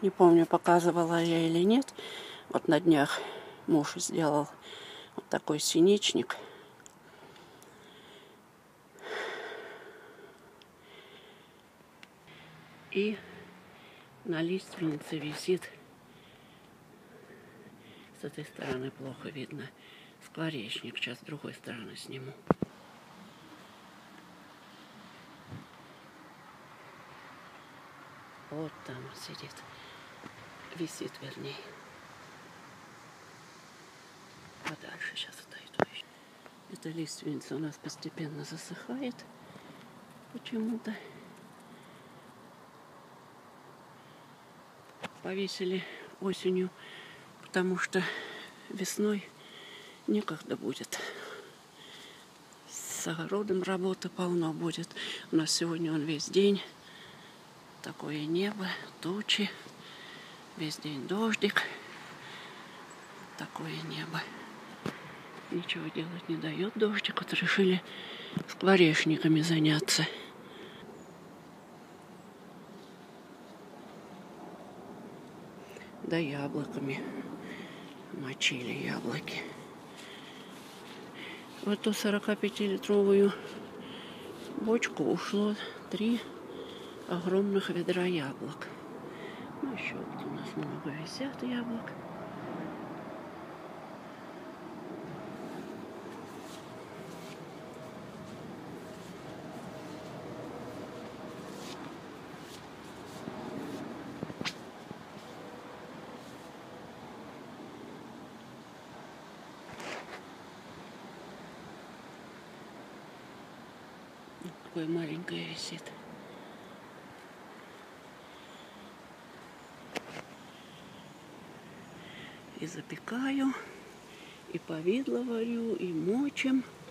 Не помню, показывала я или нет. Вот на днях муж сделал вот такой синичник. И на лиственнице висит, с этой стороны плохо видно, скворечник. Сейчас с другой стороны сниму. Вот там он сидит. Висит, вернее. Подальше сейчас отойду. Эта лиственница у нас постепенно засыхает почему-то. Повесили осенью, потому что весной некогда будет. С огородом работы полно будет. У нас сегодня он весь день. Такое небо, тучи. Весь день дождик. Такое небо. Ничего делать не дает дождик. Вот решили скворечниками заняться. Да яблоками. Мочили яблоки. В эту 45-литровую бочку ушло 3 огромных ведра яблок. Ну, еще вот у нас много висят яблок. Такое маленькое висит. И запекаю, и повидло варю, и мочим.